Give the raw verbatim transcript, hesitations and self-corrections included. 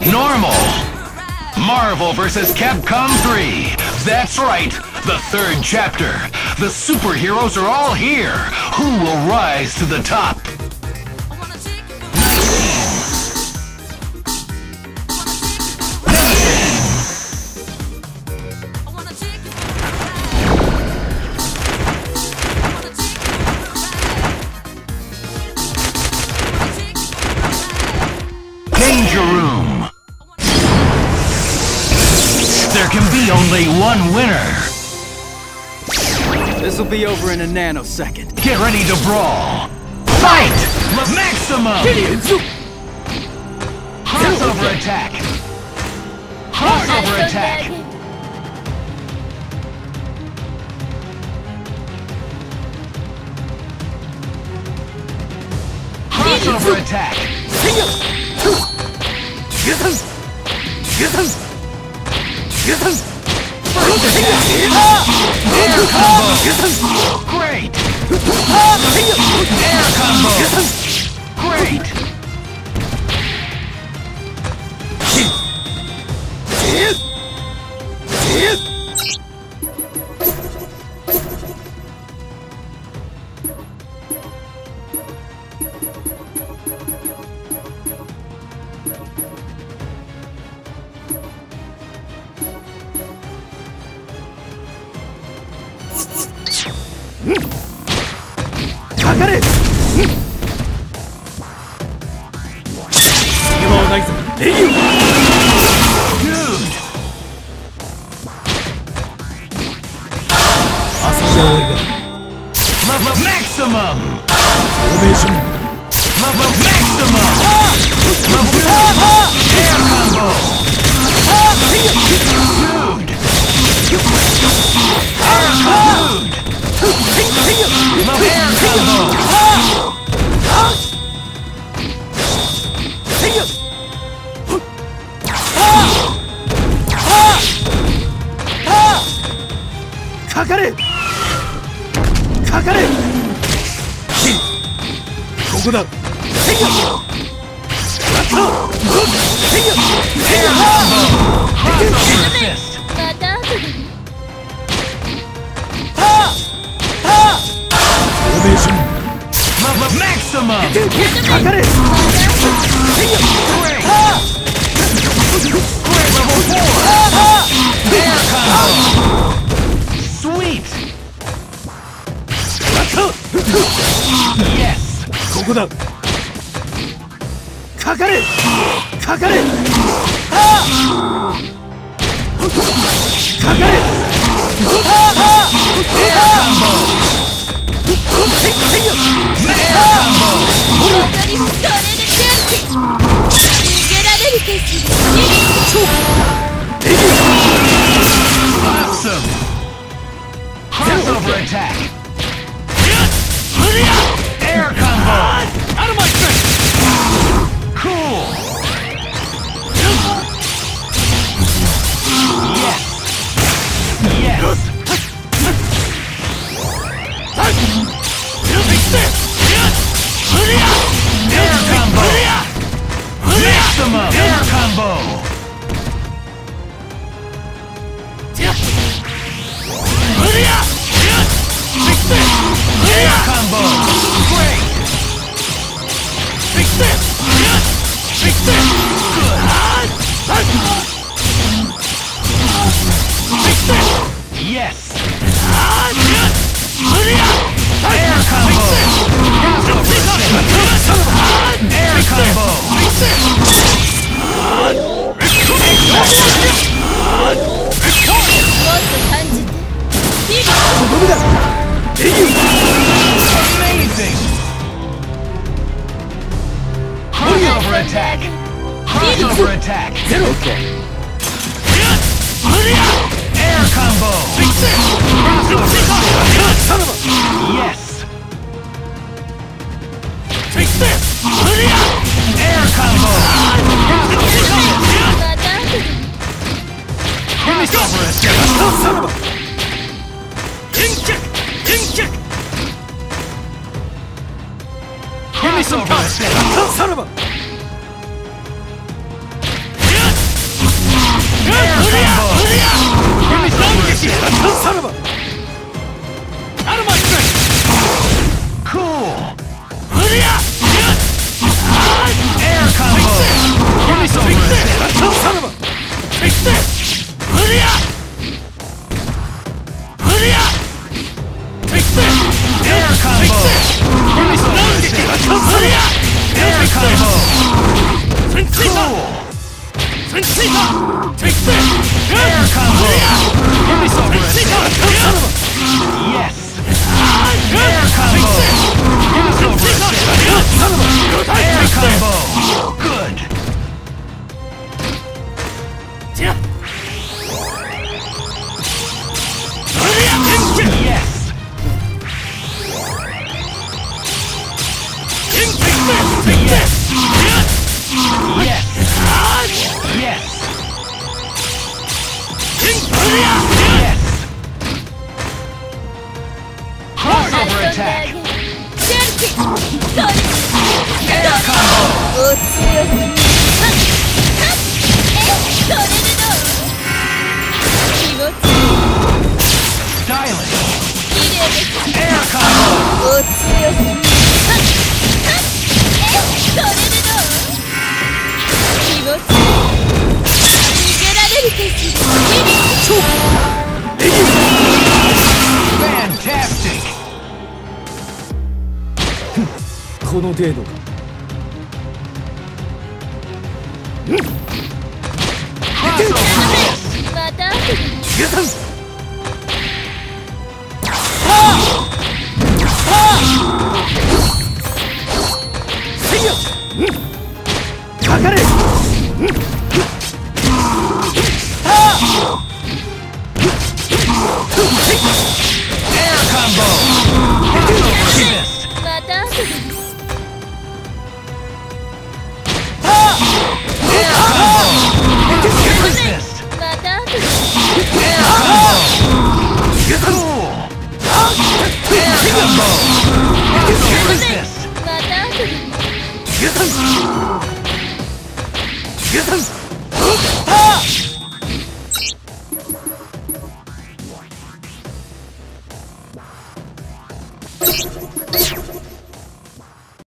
Normal. Marvel versus. Capcom three. That's right, the third chapter. The superheroes are all here. Who will rise to the top? Danger Room. There can be only one winner. This'll be over in a nanosecond. Get ready to brawl. Fight! Maximum! Crossover attack! Crossover attack! Crossover attack! First attack! Air combo! Great! Air combo! Great! Maximum! Level maximum! Level air combo! Dude! Air combo! Level air combo! Kakare! Kakare! ここだ。Air combo! Crossover fist! Formation! Level maximum! Kakare! Great! Great level four! Air combo! Sweet! Yes! ここだ。かかれ。かかれ。かかれ。エアカンボ。エアカンボ。Awesome! Crossover attack! Air combo! Out of my face! Cool! Yes! Yes! Air combo! Maximum! Air combo! Air combo! Great! Fix this! Fix this! Good! Fix this! Yes! Air combo! Air combo! Amazing! Crossover attack! Crossover attack! Okay. Air combo! Crossover! Yes! Fix this! Air combo! Crossover attack! King kick! King kick! Crossover attack! Son of a! Air combo! Cross over assist! Yes! Air combo! Cross over assist! Air combo! Good! Yes! Yes! Yes! Yes! Crossover attack! Air combo! Stylish! Air combo! Fantastic! この程度か。 Crossover assist! また決断